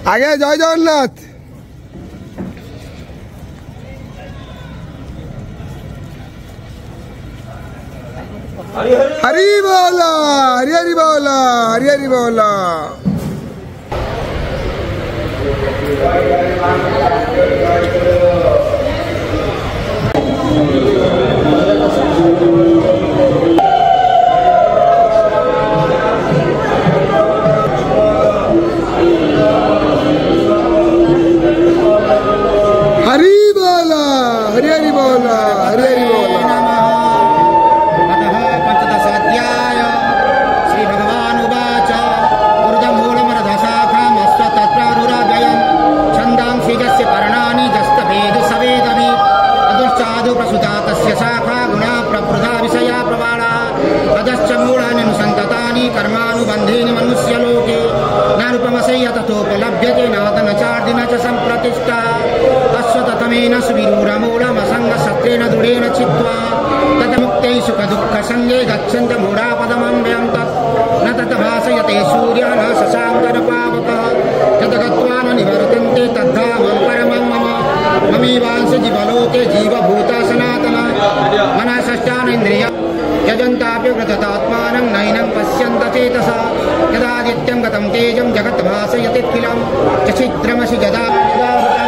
आगे जय जगन्नाथ। हरि बोला, हरि हरि बोला, हरि हरि बोला। हरि बोला, हरि हरि बोला, हरि हरि बोला। कर्मानुबंधेन मनुष्यलोके नानुपमसेय ततोपलभ्यते नादन चार्दिन च संप्रतिष्ठा तस्वततमेन सुविरूढमूढमसङ्गसत्रेण दृढेन चित्वा ततमुक्तै सुखदुःखसङ्गे गच्छन्त मूढापदमम्भ्यं तत् न तद्भासयते सूर्यः न शशाङ्क न पावकः तत् गत्वा न निवर्तन्ते तद्धामं परमं मम ममीवांश जीवलोके जीवभूता सनातना मनसश्चानेन्द्रिय यजन्तापि व्रततात्मानं नैनं पश्यन्त चेतसा यदादित्यं गतं तेजं जगत् भासयति किलं च छिद्रमसि जदा